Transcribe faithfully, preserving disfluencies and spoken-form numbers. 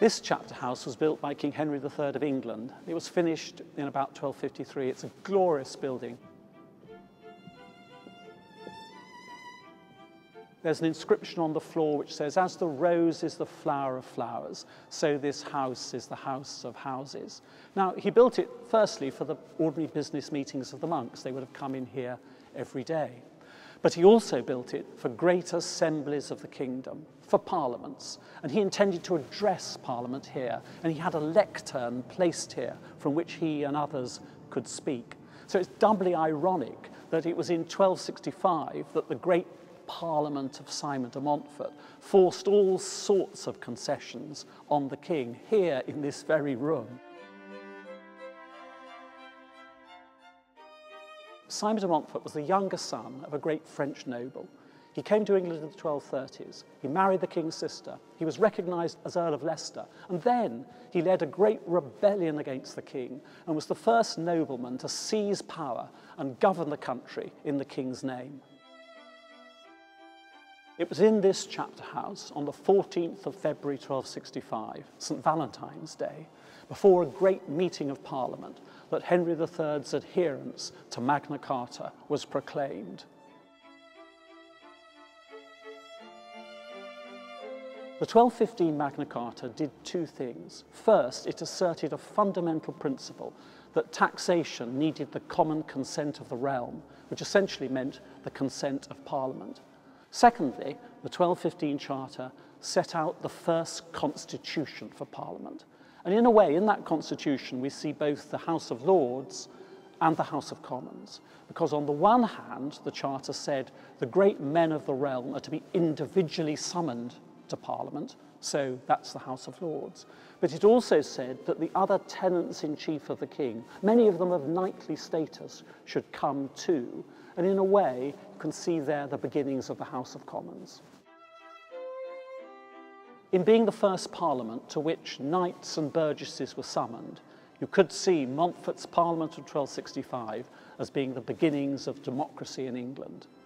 This chapter house was built by King Henry the Third of England. It was finished in about twelve fifty-three. It's a glorious building. There's an inscription on the floor which says, "As the rose is the flower of flowers, so this house is the house of houses." Now, he built it firstly for the ordinary business meetings of the monks. They would have come in here every day. But he also built it for great assemblies of the kingdom, for parliaments. And he intended to address Parliament here. And he had a lectern placed here from which he and others could speak. So it's doubly ironic that it was in twelve sixty-five that the great Parliament of Simon de Montfort forced all sorts of concessions on the king here in this very room. Simon de Montfort was the younger son of a great French noble. He came to England in the twelve thirties. He married the king's sister. He was recognised as Earl of Leicester. And then he led a great rebellion against the king and was the first nobleman to seize power and govern the country in the king's name. It was in this chapter house on the fourteenth of February twelve sixty-five, St Valentine's Day, before a great meeting of Parliament, that Henry the Third's adherence to Magna Carta was proclaimed. The twelve fifteen Magna Carta did two things. First, it asserted a fundamental principle that taxation needed the common consent of the realm, which essentially meant the consent of Parliament. Secondly, the twelve fifteen Charter set out the first constitution for Parliament. And in a way, in that constitution, we see both the House of Lords and the House of Commons. Because on the one hand, the Charter said the great men of the realm are to be individually summoned to Parliament, so that's the House of Lords. But it also said that the other tenants-in-chief of the king, many of them of knightly status, should come too. And in a way, you can see there the beginnings of the House of Commons. In being the first Parliament to which knights and burgesses were summoned, you could see Montfort's Parliament of twelve sixty-five as being the beginnings of democracy in England.